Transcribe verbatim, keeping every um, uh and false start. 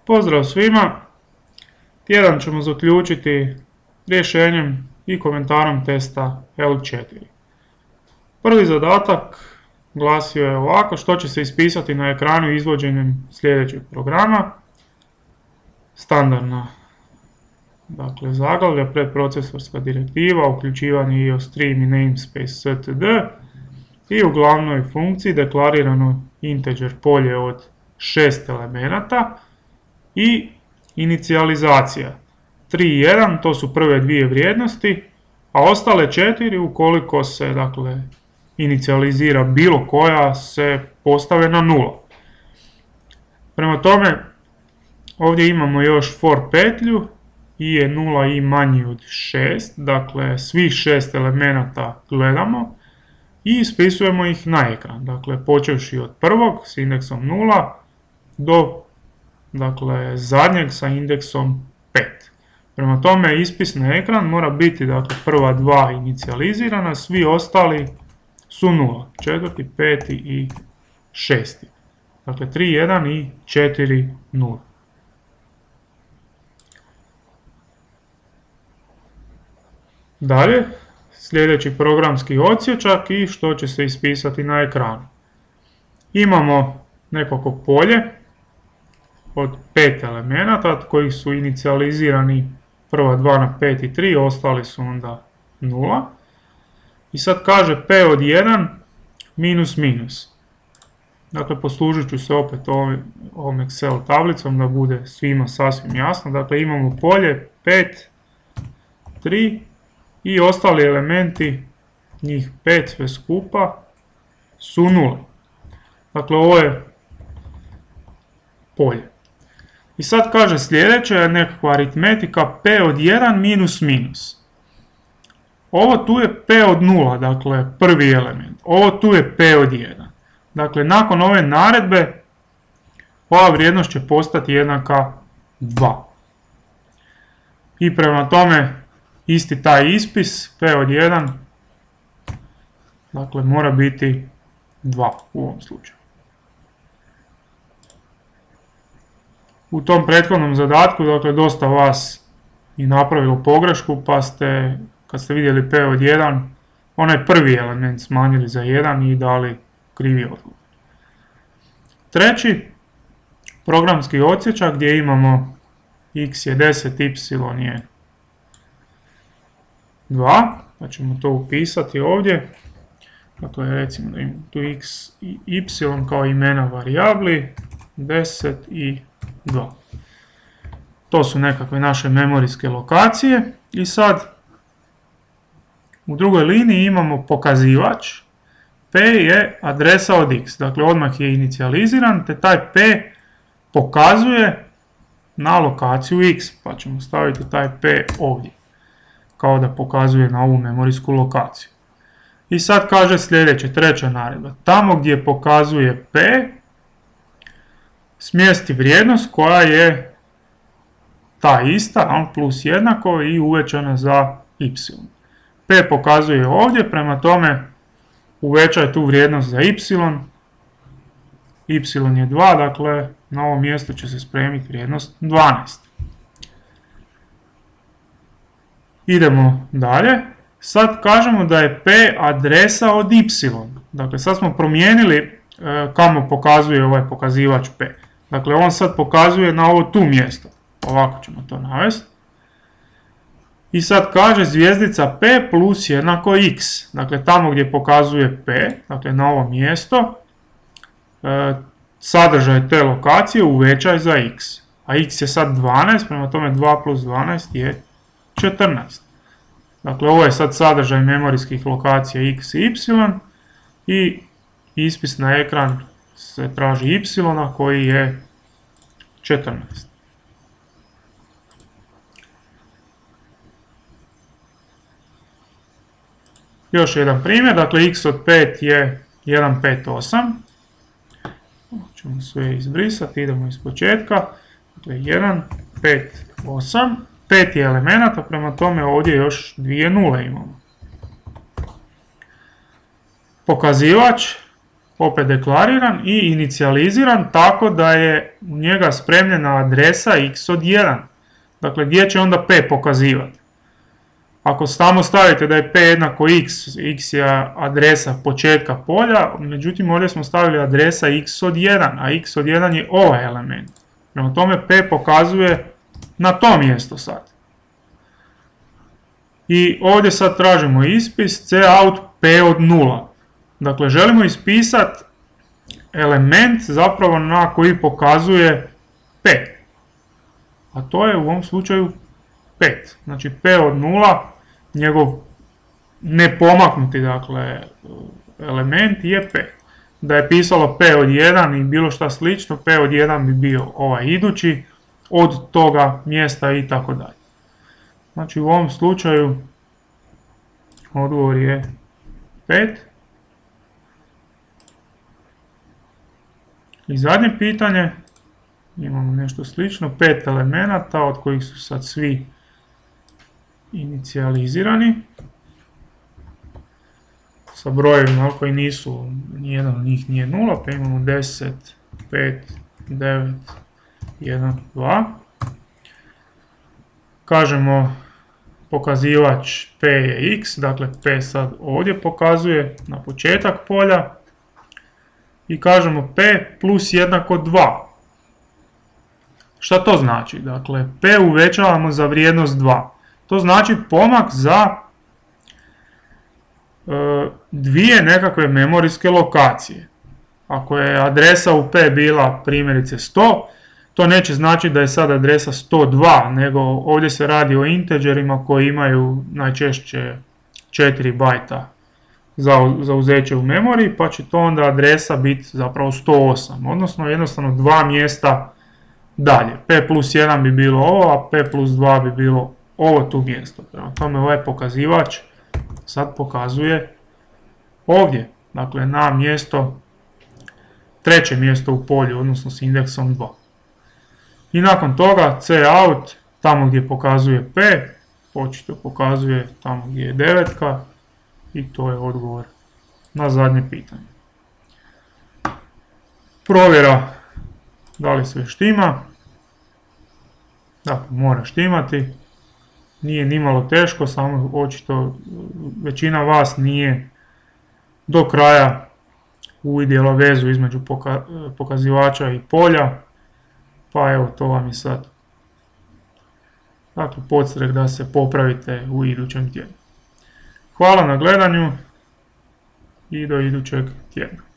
Pozdrav svima! Tjedan ćemo zaključiti rješenjem i komentarom testa L četiri. Prvi zadatak glasio je ovako: što će se ispisati na ekranu izvođenjem sljedećeg programa. Standardna dakle, zaglavlja, predprocesorska direktiva, uključivanje I O stream i namespace std i u glavnoj funkciji deklarirano integer polje od šest elemenata i inicijalizacija tri i jedan, to su prve dvije vrijednosti, a ostale četiri ukoliko se dakle inicijalizira bilo koja se postave na nula. Prema tome ovdje imamo još for petlju, i je nula i manji od šest, dakle svih šest elemenata gledamo i ispisujemo ih na ekran, dakle počevši od prvog s indeksom nula do dakle zadnjeg sa indeksom pet. Prema tome ispis na ekran mora biti dakle prva dva inicijalizirana, svi ostali su nula, četvrti, peti i šesti. Dakle tri, jedan i četiri, nula. Dalje, sljedeći programski odsječak i što će se ispisati na ekranu. Imamo nekako polje od pet elemenata koji su inicijalizirani prva dva na pet i tri, ostali su onda nula. I sad kaže P od jedan minus minus. Dakle, poslužit ću se opet ovom, ovom Excel tablicom da bude svima sasvim jasno. Dakle, imamo polje pet, tri i ostali elementi, njih pet sve skupa, su nula. Dakle, ovo je polje. I sad kaže sljedeće je nekakva aritmetika P od jedan minus minus. Ovo tu je P od nula, dakle prvi element. Ovo tu je P od jedan. Dakle, nakon ove naredbe ova vrijednost će postati jednaka dva. I prema tome isti taj ispis P od jedan dakle mora biti dva u ovom slučaju. U tom prethodnom zadatku dakle dosta vas i napravilo pogrešku, pa ste kad ste vidjeli P od jedan onaj prvi element smanjili za jedan i dali krivi odgovor. Treći programski odsječak gdje imamo x je deset, y je dva, pa ćemo to upisati ovdje. Dakle, recimo da imamo tu x i y kao imena varijabli, deset i dva. To su nekakve naše memorijske lokacije i sad u drugoj liniji imamo pokazivač. P je adresa od x, dakle odmah je inicijaliziran, te taj P pokazuje na lokaciju x, pa ćemo staviti taj P ovdje, kao da pokazuje na ovu memorijsku lokaciju. I sad kaže sljedeće, treća naredba. Tamo gdje pokazuje P, smjesti vrijednost koja je ta ista, plus jednako i uvećana za y. P pokazuje ovdje, prema tome uvećaj tu vrijednost za y. Y je dva, dakle na ovom mjestu će se spremiti vrijednost dvanaest. Idemo dalje. Sad kažemo da je P adresa od y. Dakle, sad smo promijenili e, kamo pokazuje ovaj pokazivač P. Dakle, on sad pokazuje na ovo tu mjesto. Ovako ćemo to navesti. I sad kaže zvijezdica P plus jednako x. Dakle, tamo gdje pokazuje P, dakle na ovo mjesto, e, sadržaj te lokacije uvećaj za x. A x je sad dvanaest, prema tome dva plus dvanaest je četrnaest. Dakle, ovo je sad sadržaj memorijskih lokacija x i y i ispis na ekran se traži y koji je četrnaest. Još jedan primjer, dakle x od pet je jedan, pet, osam. Ćemo sve izbrisati, idemo iz početka. Dakle, jedan, pet, osam. pet je elemenata, prema tome ovdje još dvije nule imamo. Pokazivač opet deklariran i inicijaliziran tako da je u njega spremljena adresa x od jedan. Dakle, gdje će onda p pokazivati? Ako tamo stavite da je p jednako x, x je adresa početka polja, međutim ovdje smo stavili adresa x od jedan, a x od jedan je ovaj element. Prema tome p pokazuje na to mjesto sad. I ovdje sad tražimo ispis cout p od nula. Dakle, želimo ispisati element zapravo na koji pokazuje p. A to je u ovom slučaju pet. Znači p od nula, njegov nepomaknuti dakle, element je pet. Da je pisalo p od jedan i bilo šta slično, p od jedan bi bio ovaj idući od toga mjesta i tako dalje. Znači u ovom slučaju odgovor je pet. I zadnje pitanje, imamo nešto slično, pet elemenata od kojih su sad svi inicijalizirani sa brojevima koji nisu, nijedan od njih nije nula, pa imamo deset, pet, devet, jedan, dva. Kažemo pokazivač p je x, dakle p sad ovdje pokazuje na početak polja i kažemo p plus jednako dva. Šta to znači? Dakle, p uvećavamo za vrijednost dva. To znači pomak za e, dvije nekakve memorijske lokacije. Ako je adresa u p bila primjerice sto, to neće znači da je sad adresa sto dva, nego ovdje se radi o integerima koji imaju najčešće četiri bajta za zauzeće u memoriji, pa će to onda adresa biti zapravo sto osam, odnosno jednostavno dva mjesta dalje. P plus jedan bi bilo ovo, a P plus dva bi bilo ovo tu mjesto. Prema tome ovaj pokazivač sad pokazuje ovdje, dakle na mjesto, treće mjesto u polju, odnosno s indeksom dva. I nakon toga cout, tamo gdje pokazuje P, očito pokazuje tamo gdje je devetka i to je odgovor na zadnje pitanje. Provjera da li sve štima. Dakle, mora štimati. Nije nimalo teško, samo očito većina vas nije do kraja uvidjela vezu između poka pokazivača i polja. Pa evo, to vam je sad dakle, podstrek da se popravite u idućem tjednu. Hvala na gledanju i do idućeg tjedna.